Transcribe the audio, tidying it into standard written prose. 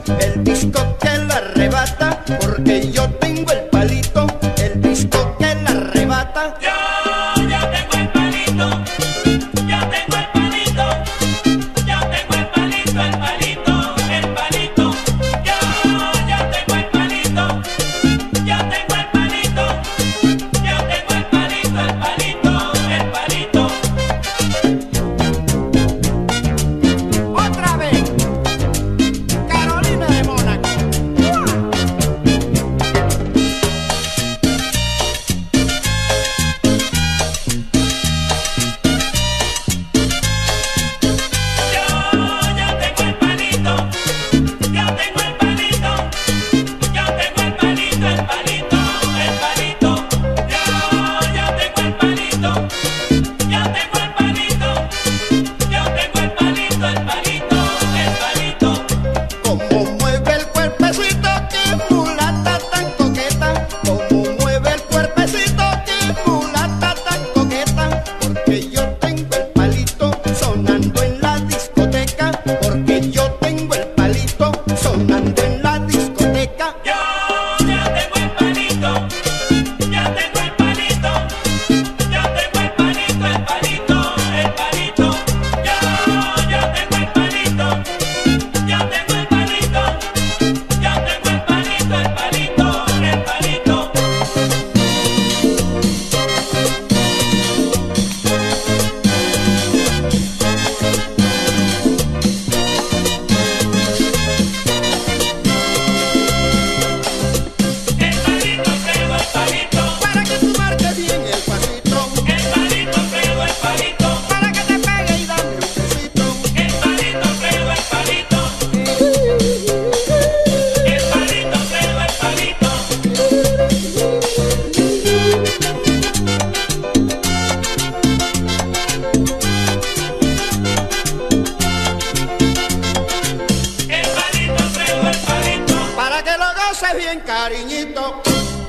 el disco que la arrebata, porque yo tengo el palito, el disco que la arrebata. Yo tengo el palito, yo tengo el palito, yo tengo el palito, el palito, el palito. Yo tengo el palito, yo tengo el palito, yo tengo el palito, el palito, el palito. Otra vez, Carolina de Mónaco. Como mueve el cuerpecito, que mulata tan coqueta. Como mueve el cuerpecito, que mulata tan coqueta. Porque yo tengo el palito sonando en la discoteca. Porque yo tengo el palito sonando en la discoteca. Para que tú marques bien el pasito, para que te pegue y dame un besito. Para que lo goces bien, cariñito.